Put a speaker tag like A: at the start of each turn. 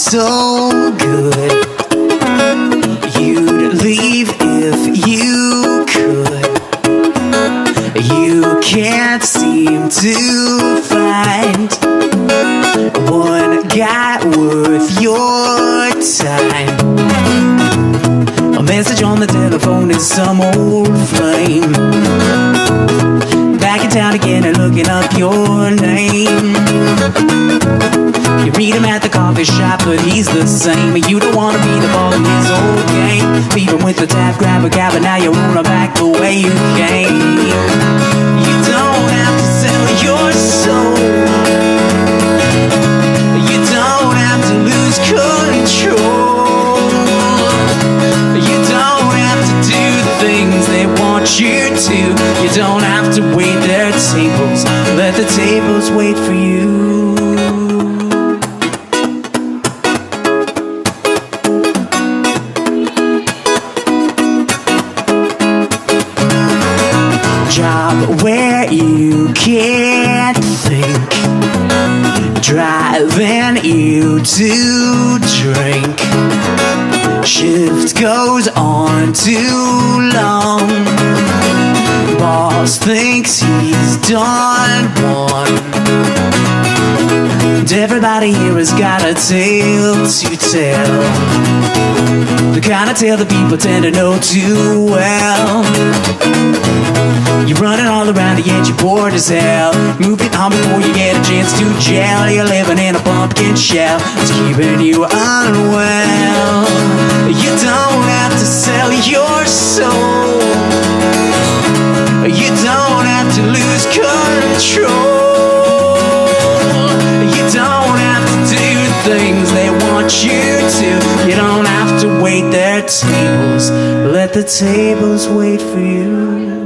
A: so good. You'd leave if you could. You can't seem to find one guy worth your time. A message on the telephone is some old flame, back in town again and looking up your name. You meet him at the coffee shop, but he's the same. You don't want to be the ball in his old game. Leave him with the tap, grab a cab, but now you wanna back the way you came. You don't have to sell your soul. You don't have to lose control. You don't have to do things they want you to. You don't have to wait their tables. Let the tables wait for you. Job where you can't think, driving you to drink. Shift goes on too long. Boss thinks he's done one. And everybody here has got a tale to tell, the kind of tale that people tend to know too well. You're running all around the edge, you're bored as hell. Move it on before you get a chance to gel. You're living in a pumpkin shell, it's keeping you unwell. You don't have to sell your soul. You don't have to lose control. You don't have to do things they want you to. You don't have to wait their tables. Let the tables wait for you.